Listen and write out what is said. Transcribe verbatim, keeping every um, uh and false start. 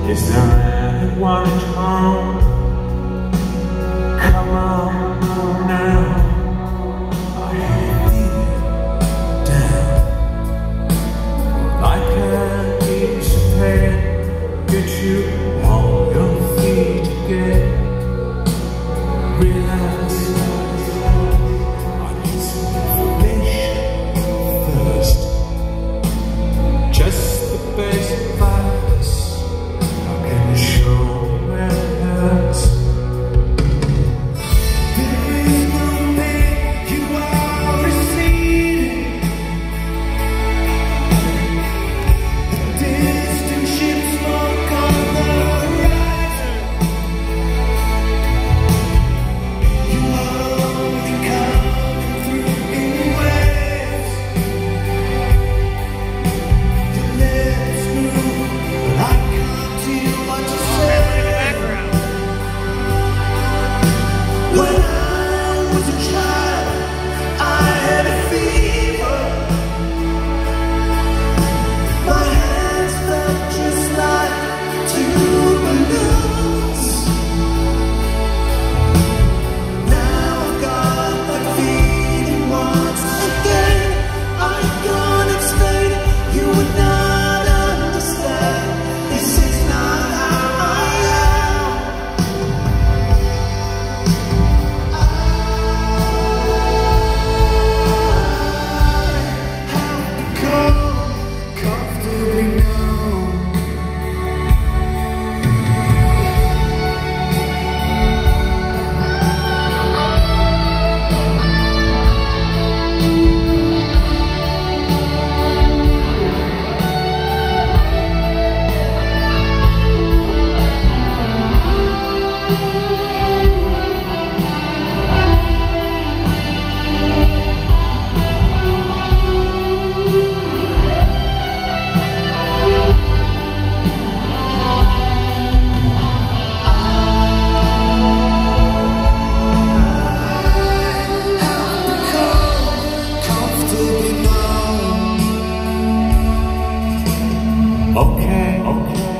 Is there anyone at home? Come on now, I hate you down. Well, I can't ease pain, get you on your feet again. Relax, I need some information first. Just the basic facts. How can you show where it hurts? There is no pain, you are receding. The distant ships mark on the horizon. You are only coming through in waves. Your lips move, but I can't hear what you say. When I was a child, I had a fever. My hands felt just like two balloons. Now I've got that feeling once again. I can't explain it, you would not understand. This is not how I am. I have become comfortably numb. Comfortably numb. Okay, okay.